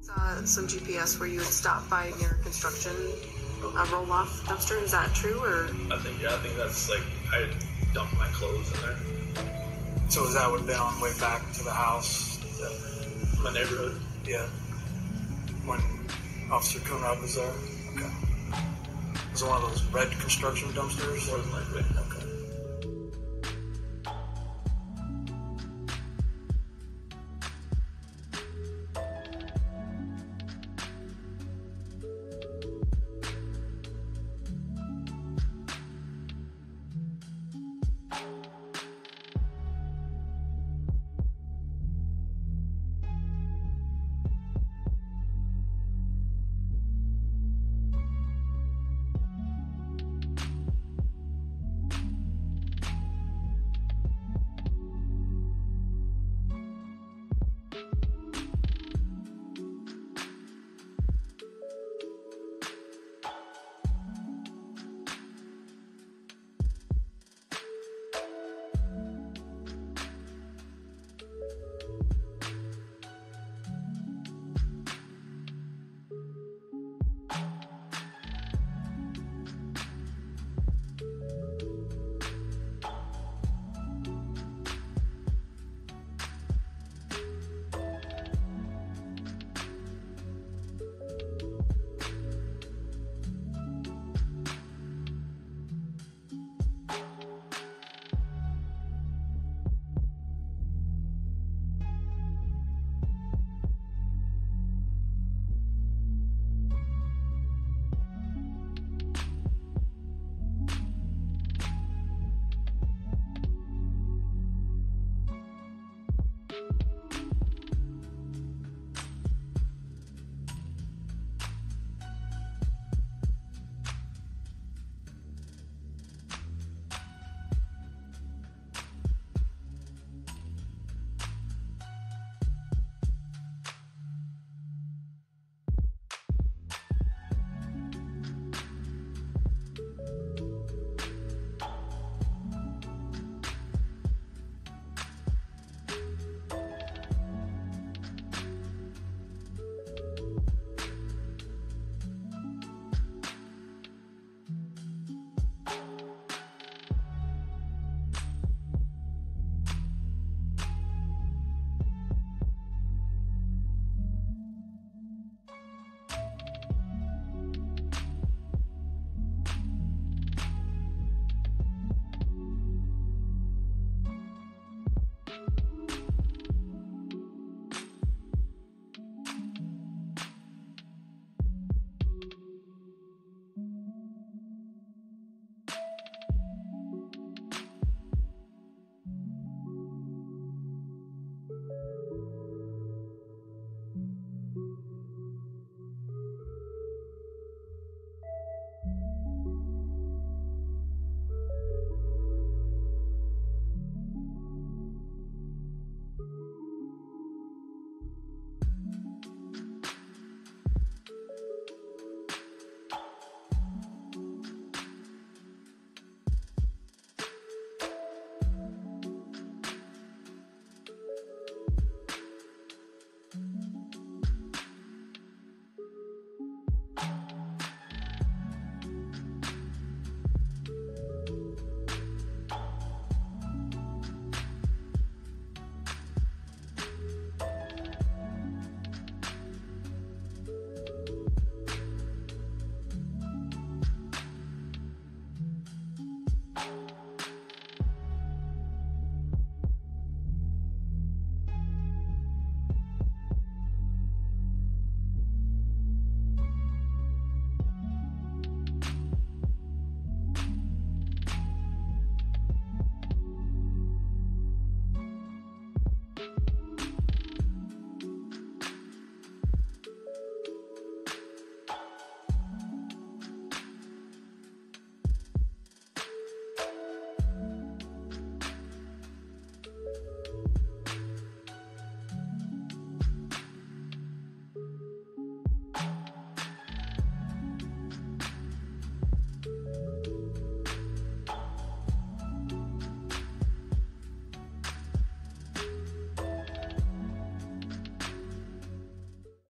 Saw some GPS where you would stop by near construction roll-off dumpster. Is that true, or? I think that's like I dumped my clothes in there. So that would have been on the way back to the house? My neighborhood. Yeah. When Officer Kunrad was there? Okay. Was it one of those red construction dumpsters? More than likely. Okay.